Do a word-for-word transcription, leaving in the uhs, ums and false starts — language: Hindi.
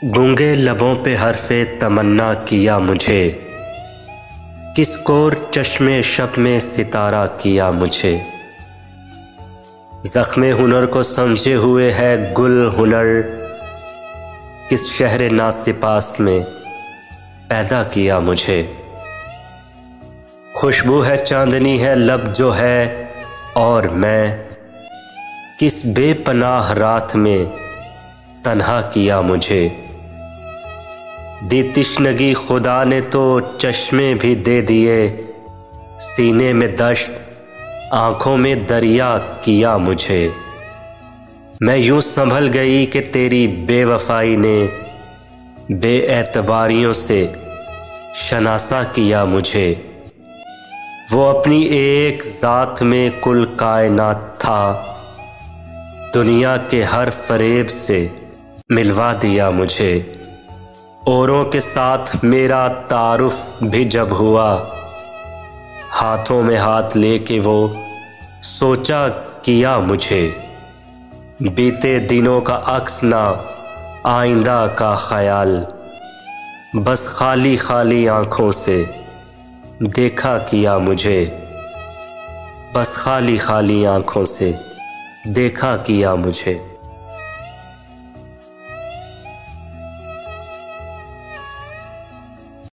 गूंगे लबों पे हरफ़े तमन्ना किया मुझे, किस कोर चश्मे शब में सितारा किया मुझे। ज़ख्मे हुनर को समझे हुए है गुल हुनर, किस शहर नासिपास में पैदा किया मुझे। खुशबू है चांदनी है लब जो है और मैं, किस बेपनाह रात में तन्हा किया मुझे। दी तिश्नगी खुदा ने तो चश्मे भी दे दिए, सीने में दश्त आँखों में दरिया किया मुझे। मैं यूं संभल गई कि तेरी बेवफाई ने बेएतबारियों से शनासा किया मुझे। वो अपनी एक ज़ात में कुल कायनात था, दुनिया के हर फरेब से मिलवा दिया मुझे। औरों के साथ मेरा तारुफ भी जब हुआ, हाथों में हाथ लेके वो सोचा किया मुझे। बीते दिनों का अक्स ना आइंदा का ख्याल, बस खाली खाली आँखों से देखा किया मुझे। बस खाली खाली आँखों से देखा किया मुझे।